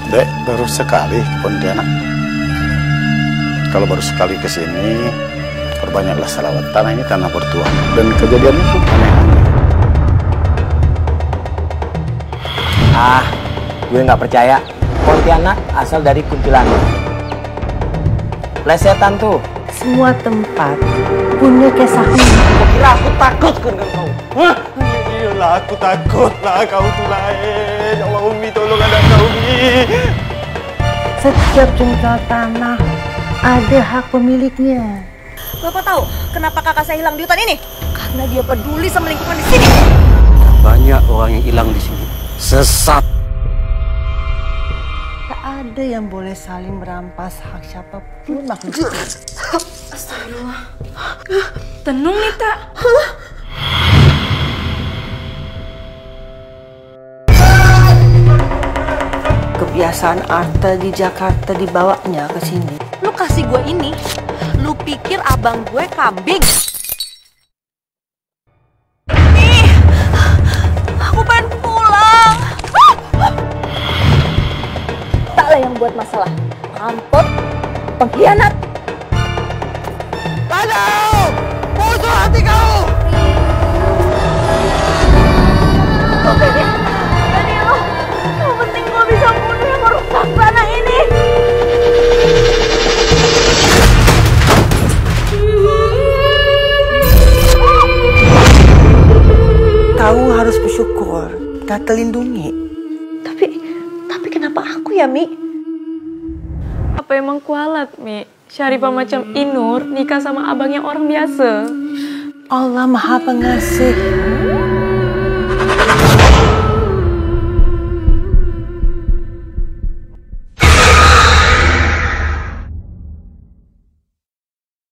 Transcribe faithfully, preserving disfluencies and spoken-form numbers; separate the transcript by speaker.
Speaker 1: Dek, baru sekali ke Pontianak. Kalau baru sekali ke sini, perbanyaklah salawat. Tanah ini tanah bertuah. Dan kejadiannya pun aneh-aneh.
Speaker 2: Ah, gue nggak percaya. Pontianak asal dari kuntilanak. Plesetan tuh.
Speaker 3: Semua tempat punya kisahnya.
Speaker 2: Kira aku takut dengan kau.
Speaker 4: Hah? Iyalah, aku takut lah kau tuh lain. Ya Allah, Umi, tolong anak kau, Umi.
Speaker 3: Setiap jengkal tanah ada hak pemiliknya.
Speaker 5: Bapak tahu kenapa kakak saya hilang di hutan ini? Karena dia peduli sama lingkungan di sini.
Speaker 2: Banyak orang yang hilang di sini. Sesat.
Speaker 3: Tak ada yang boleh saling merampas hak siapapun makhluk.
Speaker 5: Astagfirullah. Tenung nih, Tak.
Speaker 3: Kebiasaan Arta di Jakarta dibawanya ke sini.
Speaker 5: Lu kasih gue ini, lu pikir abang gue kambing? Nih, aku pengen pulang. Taklah yang buat masalah. Rampok, pengkhianat.
Speaker 4: Aduh! Busuk hati kau!
Speaker 5: Oke deh, Danilo, yang penting gue bisa bunuh yang merusak tanah ini.
Speaker 3: Kau harus bersyukur, tak terlindungi.
Speaker 5: Tapi, tapi kenapa aku ya, Mi?
Speaker 6: Apa emang kualat, Mi? Syarifah macam Inur nikah sama abang yang orang biasa.
Speaker 3: Allah Maha Pengasih.